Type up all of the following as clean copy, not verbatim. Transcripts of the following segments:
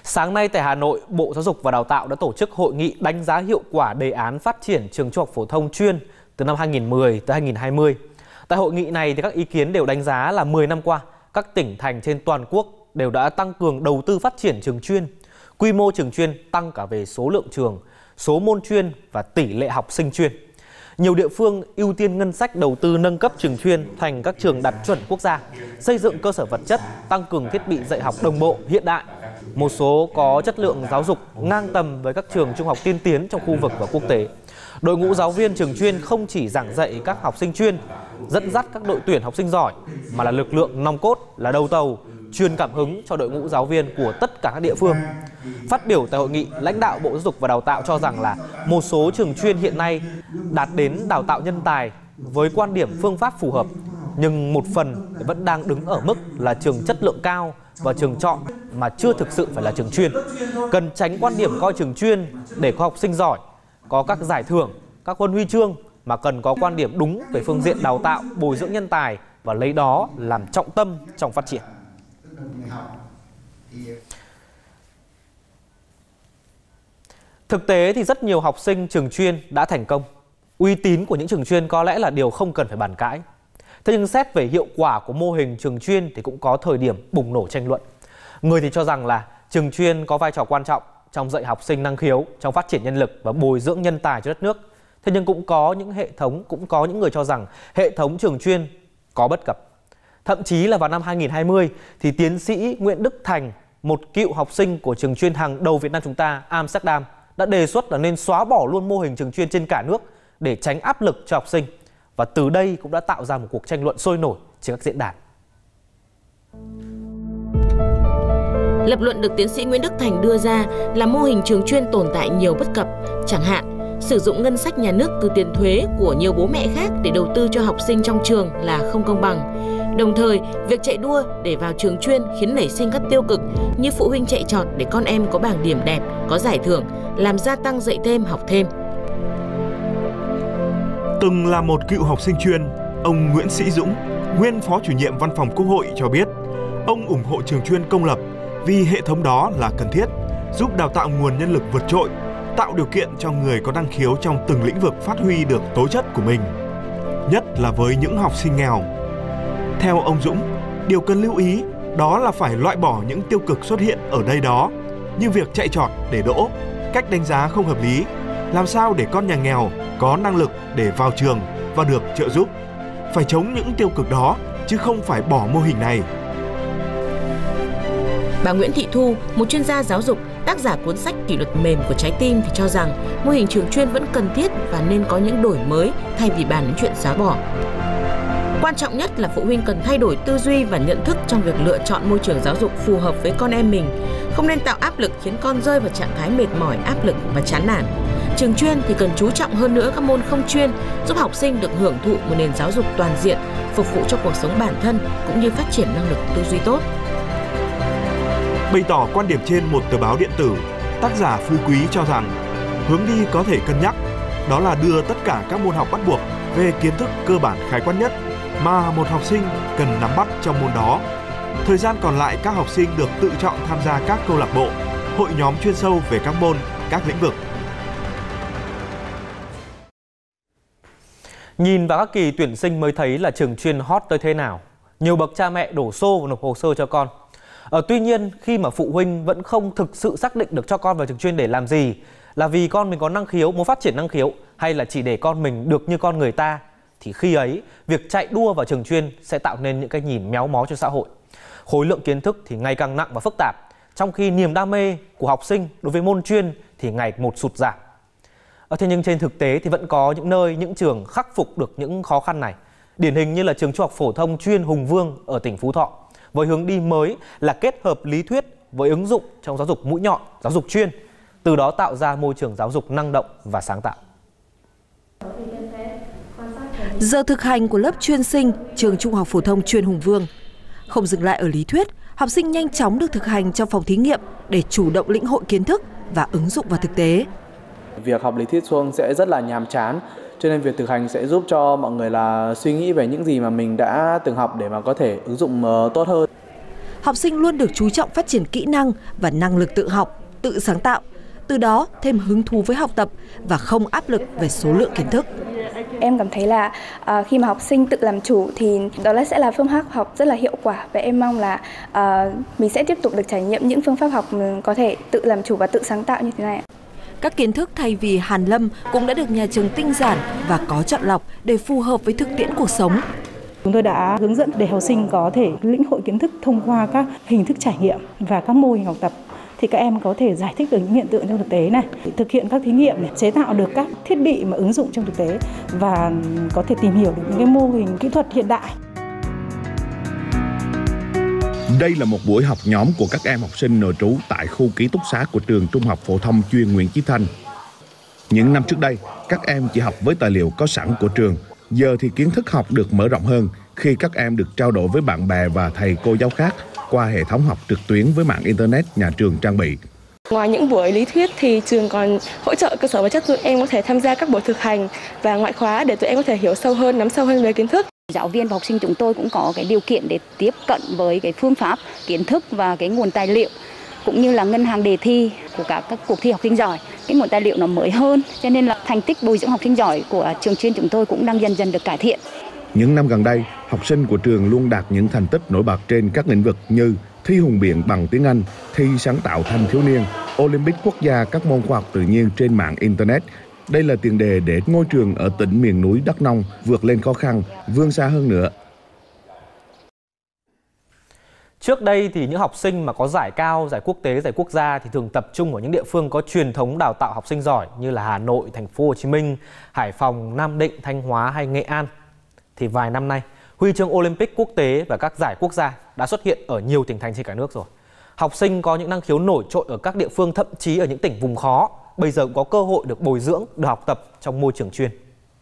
Sáng nay tại Hà Nội, Bộ Giáo dục và Đào tạo đã tổ chức hội nghị đánh giá hiệu quả đề án phát triển trường trung học phổ thông chuyên từ năm 2010 tới 2020. Tại hội nghị này thì các ý kiến đều đánh giá là 10 năm qua, các tỉnh thành trên toàn quốc đều đã tăng cường đầu tư phát triển trường chuyên. Quy mô trường chuyên tăng cả về số lượng trường, số môn chuyên và tỷ lệ học sinh chuyên. Nhiều địa phương ưu tiên ngân sách đầu tư nâng cấp trường chuyên thành các trường đạt chuẩn quốc gia, xây dựng cơ sở vật chất, tăng cường thiết bị dạy học đồng bộ, hiện đại. Một số có chất lượng giáo dục ngang tầm với các trường trung học tiên tiến trong khu vực và quốc tế. Đội ngũ giáo viên trường chuyên không chỉ giảng dạy các học sinh chuyên, dẫn dắt các đội tuyển học sinh giỏi, mà là lực lượng nòng cốt, là đầu tàu, truyền cảm hứng cho đội ngũ giáo viên của tất cả các địa phương. Phát biểu tại hội nghị, lãnh đạo Bộ Giáo dục và Đào tạo cho rằng là một số trường chuyên hiện nay đạt đến đào tạo nhân tài với quan điểm phương pháp phù hợp, nhưng một phần vẫn đang đứng ở mức là trường chất lượng cao và trường chọn mà chưa thực sự phải là trường chuyên. Cần tránh quan điểm coi trường chuyên để có học sinh giỏi, có các giải thưởng, các huân huy chương, mà cần có quan điểm đúng về phương diện đào tạo, bồi dưỡng nhân tài và lấy đó làm trọng tâm trong phát triển. Thực tế thì rất nhiều học sinh trường chuyên đã thành công. Uy tín của những trường chuyên có lẽ là điều không cần phải bàn cãi. Thế nhưng xét về hiệu quả của mô hình trường chuyên thì cũng có thời điểm bùng nổ tranh luận. Người thì cho rằng là trường chuyên có vai trò quan trọng trong dạy học sinh năng khiếu, trong phát triển nhân lực và bồi dưỡng nhân tài cho đất nước. Thế nhưng cũng có những người cho rằng hệ thống trường chuyên có bất cập. Thậm chí là vào năm 2020 thì tiến sĩ Nguyễn Đức Thành, một cựu học sinh của trường chuyên hàng đầu Việt Nam chúng ta, Amsterdam, đã đề xuất là nên xóa bỏ luôn mô hình trường chuyên trên cả nước để tránh áp lực cho học sinh. Và từ đây cũng đã tạo ra một cuộc tranh luận sôi nổi trên các diễn đàn. Lập luận được tiến sĩ Nguyễn Đức Thành đưa ra là mô hình trường chuyên tồn tại nhiều bất cập, chẳng hạn sử dụng ngân sách nhà nước từ tiền thuế của nhiều bố mẹ khác để đầu tư cho học sinh trong trường là không công bằng. Đồng thời, việc chạy đua để vào trường chuyên khiến nảy sinh các tiêu cực như phụ huynh chạy trọt để con em có bảng điểm đẹp, có giải thưởng, làm gia tăng dạy thêm, học thêm. Từng là một cựu học sinh chuyên, ông Nguyễn Sĩ Dũng, nguyên Phó Chủ nhiệm Văn phòng Quốc hội cho biết, ông ủng hộ trường chuyên công lập vì hệ thống đó là cần thiết, giúp đào tạo nguồn nhân lực vượt trội, tạo điều kiện cho người có năng khiếu trong từng lĩnh vực phát huy được tố chất của mình, nhất là với những học sinh nghèo. Theo ông Dũng, điều cần lưu ý đó là phải loại bỏ những tiêu cực xuất hiện ở đây đó, như việc chạy trọt để đỗ, cách đánh giá không hợp lý, làm sao để con nhà nghèo có năng lực để vào trường và được trợ giúp. Phải chống những tiêu cực đó, chứ không phải bỏ mô hình này. Bà Nguyễn Thị Thu, một chuyên gia giáo dục, tác giả cuốn sách Kỷ luật mềm của trái tim thì cho rằng mô hình trường chuyên vẫn cần thiết và nên có những đổi mới thay vì bàn đến chuyện xóa bỏ. Quan trọng nhất là phụ huynh cần thay đổi tư duy và nhận thức trong việc lựa chọn môi trường giáo dục phù hợp với con em mình, không nên tạo áp lực khiến con rơi vào trạng thái mệt mỏi, áp lực và chán nản. Trường chuyên thì cần chú trọng hơn nữa các môn không chuyên, giúp học sinh được hưởng thụ một nền giáo dục toàn diện, phục vụ cho cuộc sống bản thân cũng như phát triển năng lực tư duy tốt. Bày tỏ quan điểm trên một tờ báo điện tử, tác giả Phú Quý cho rằng hướng đi có thể cân nhắc, đó là đưa tất cả các môn học bắt buộc về kiến thức cơ bản khái quát nhất mà một học sinh cần nắm bắt trong môn đó. Thời gian còn lại các học sinh được tự chọn tham gia các câu lạc bộ, hội nhóm chuyên sâu về các môn, các lĩnh vực. Nhìn vào các kỳ tuyển sinh mới thấy là trường chuyên hot tới thế nào. Nhiều bậc cha mẹ đổ xô vào nộp hồ sơ cho con. Tuy nhiên, khi mà phụ huynh vẫn không thực sự xác định được cho con vào trường chuyên để làm gì, là vì con mình có năng khiếu, muốn phát triển năng khiếu, hay là chỉ để con mình được như con người ta, thì khi ấy, việc chạy đua vào trường chuyên sẽ tạo nên những cái nhìn méo mó cho xã hội. Khối lượng kiến thức thì ngày càng nặng và phức tạp, trong khi niềm đam mê của học sinh đối với môn chuyên thì ngày một sụt giảm. Thế nhưng trên thực tế thì vẫn có những nơi, những trường khắc phục được những khó khăn này. Điển hình như là trường trung học phổ thông chuyên Hùng Vương ở tỉnh Phú Thọ, với hướng đi mới là kết hợp lý thuyết với ứng dụng trong giáo dục mũi nhọn, giáo dục chuyên, từ đó tạo ra môi trường giáo dục năng động và sáng tạo. Giờ thực hành của lớp chuyên sinh trường trung học phổ thông chuyên Hùng Vương không dừng lại ở lý thuyết, học sinh nhanh chóng được thực hành trong phòng thí nghiệm để chủ động lĩnh hội kiến thức và ứng dụng vào thực tế. Việc học lý thuyết suông sẽ rất là nhàm chán, cho nên việc thực hành sẽ giúp cho mọi người là suy nghĩ về những gì mà mình đã từng học để mà có thể ứng dụng tốt hơn. học sinh luôn được chú trọng phát triển kỹ năng và năng lực tự học, tự sáng tạo, từ đó thêm hứng thú với học tập và không áp lực về số lượng kiến thức. Em cảm thấy là khi mà học sinh tự làm chủ thì đó sẽ là phương pháp học rất là hiệu quả, và em mong là mình sẽ tiếp tục được trải nghiệm những phương pháp học có thể tự làm chủ và tự sáng tạo như thế này. Các kiến thức thay vì hàn lâm cũng đã được nhà trường tinh giản và có chọn lọc để phù hợp với thực tiễn cuộc sống. Chúng tôi đã hướng dẫn để học sinh có thể lĩnh hội kiến thức thông qua các hình thức trải nghiệm và các mô hình học tập. Thì các em có thể giải thích được những hiện tượng trong thực tế này, thực hiện các thí nghiệm để chế tạo được các thiết bị mà ứng dụng trong thực tế và có thể tìm hiểu được những cái mô hình kỹ thuật hiện đại. Đây là một buổi học nhóm của các em học sinh nội trú tại khu ký túc xá của trường Trung học phổ thông chuyên Nguyễn Chí Thanh. Những năm trước đây, các em chỉ học với tài liệu có sẵn của trường. Giờ thì kiến thức học được mở rộng hơn khi các em được trao đổi với bạn bè và thầy cô giáo khác qua hệ thống học trực tuyến với mạng Internet nhà trường trang bị. Ngoài những buổi lý thuyết thì trường còn hỗ trợ cơ sở vật chất tụi em có thể tham gia các buổi thực hành và ngoại khóa để tụi em có thể hiểu sâu hơn, nắm sâu hơn về kiến thức. Giáo viên và học sinh chúng tôi cũng có cái điều kiện để tiếp cận với cái phương pháp, kiến thức và cái nguồn tài liệu cũng như là ngân hàng đề thi của các cuộc thi học sinh giỏi. Cái nguồn tài liệu nó mới hơn, cho nên là thành tích bồi dưỡng học sinh giỏi của trường chuyên chúng tôi cũng đang dần dần được cải thiện. Những năm gần đây, học sinh của trường luôn đạt những thành tích nổi bật trên các lĩnh vực như thi hùng biện bằng tiếng Anh, thi sáng tạo thanh thiếu niên, Olympic quốc gia các môn khoa học tự nhiên trên mạng Internet. Đây là tiền đề để ngôi trường ở tỉnh miền núi Đắk Nông vượt lên khó khăn, vươn xa hơn nữa. Trước đây thì những học sinh mà có giải cao, giải quốc tế, giải quốc gia thì thường tập trung ở những địa phương có truyền thống đào tạo học sinh giỏi như là Hà Nội, Thành phố Hồ Chí Minh, Hải Phòng, Nam Định, Thanh Hóa hay Nghệ An. Thì vài năm nay, huy chương Olympic quốc tế và các giải quốc gia đã xuất hiện ở nhiều tỉnh thành trên cả nước rồi. Học sinh có những năng khiếu nổi trội ở các địa phương, thậm chí ở những tỉnh vùng khó, bây giờ cũng có cơ hội được bồi dưỡng, được học tập trong môi trường chuyên.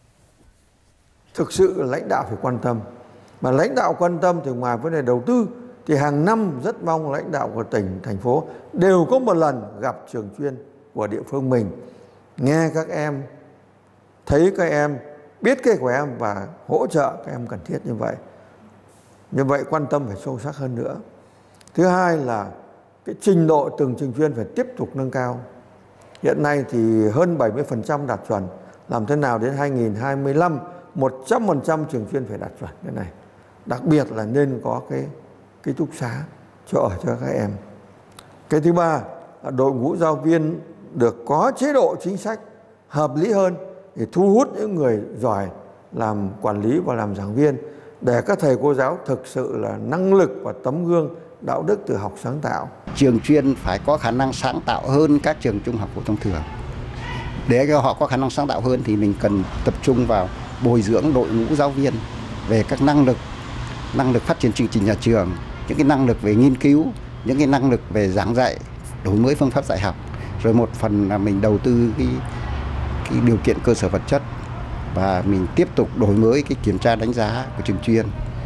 Thực sự lãnh đạo phải quan tâm. Mà lãnh đạo quan tâm thì ngoài vấn đề đầu tư thì hàng năm rất mong lãnh đạo của tỉnh, thành phố đều có một lần gặp trường chuyên của địa phương mình, nghe các em, thấy các em, biết cái của em và hỗ trợ các em cần thiết như vậy. Như vậy quan tâm phải sâu sắc hơn nữa. Thứ hai là cái trình độ từng trường chuyên phải tiếp tục nâng cao. Hiện nay thì hơn 70% đạt chuẩn. Làm thế nào đến 2025 100% trường chuyên phải đạt chuẩn cái này. Đặc biệt là nên có cái ký túc xá chỗ ở cho các em. Cái thứ ba là đội ngũ giáo viên được có chế độ chính sách hợp lý hơn để thu hút những người giỏi làm quản lý và làm giảng viên, để các thầy cô giáo thực sự là năng lực và tấm gương đạo đức tự học sáng tạo. Trường chuyên phải có khả năng sáng tạo hơn các trường trung học phổ thông thường. Để cho họ có khả năng sáng tạo hơn thì mình cần tập trung vào bồi dưỡng đội ngũ giáo viên về các năng lực phát triển chương trình nhà trường, những cái năng lực về nghiên cứu, những cái năng lực về giảng dạy, đổi mới phương pháp dạy học. Rồi một phần là mình đầu tư cái điều kiện cơ sở vật chất và mình tiếp tục đổi mới cái kiểm tra đánh giá của trường chuyên,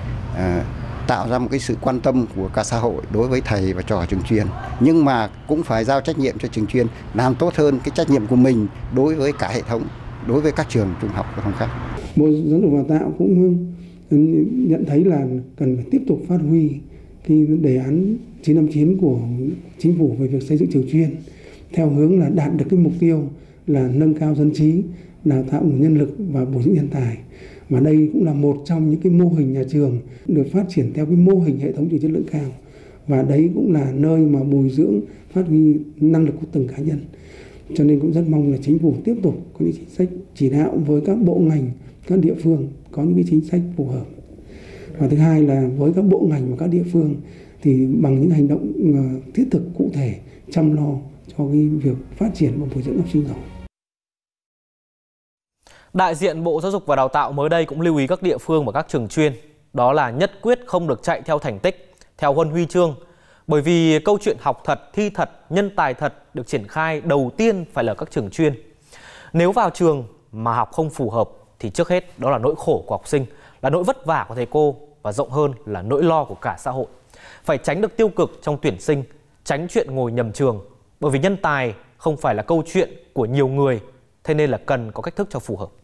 tạo ra một cái sự quan tâm của cả xã hội đối với thầy và trò trường chuyên, nhưng mà cũng phải giao trách nhiệm cho trường chuyên làm tốt hơn cái trách nhiệm của mình đối với cả hệ thống, đối với các trường trung học phổ thông khác. Bộ Giáo dục và Đào tạo cũng nhận thấy là cần phải tiếp tục phát huy cái đề án 959 của chính phủ về việc xây dựng trường chuyên theo hướng là đạt được cái mục tiêu là nâng cao dân trí, đào tạo nguồn nhân lực và bồi dưỡng nhân tài. Và đây cũng là một trong những cái mô hình nhà trường được phát triển theo cái mô hình hệ thống trường chất lượng cao. Và đấy cũng là nơi mà bồi dưỡng, phát huy năng lực của từng cá nhân. Cho nên cũng rất mong là chính phủ tiếp tục có những chính sách chỉ đạo với các bộ ngành, các địa phương có những cái chính sách phù hợp. Và thứ hai là với các bộ ngành và các địa phương thì bằng những hành động thiết thực cụ thể chăm lo cho cái việc phát triển và bồi dưỡng học sinh giỏi. Đại diện Bộ Giáo dục và Đào tạo mới đây cũng lưu ý các địa phương và các trường chuyên, đó là nhất quyết không được chạy theo thành tích, theo huân huy chương. Bởi vì câu chuyện học thật, thi thật, nhân tài thật được triển khai đầu tiên phải là các trường chuyên. Nếu vào trường mà học không phù hợp thì trước hết đó là nỗi khổ của học sinh, là nỗi vất vả của thầy cô và rộng hơn là nỗi lo của cả xã hội. Phải tránh được tiêu cực trong tuyển sinh, tránh chuyện ngồi nhầm trường. Bởi vì nhân tài không phải là câu chuyện của nhiều người, thế nên là cần có cách thức cho phù hợp.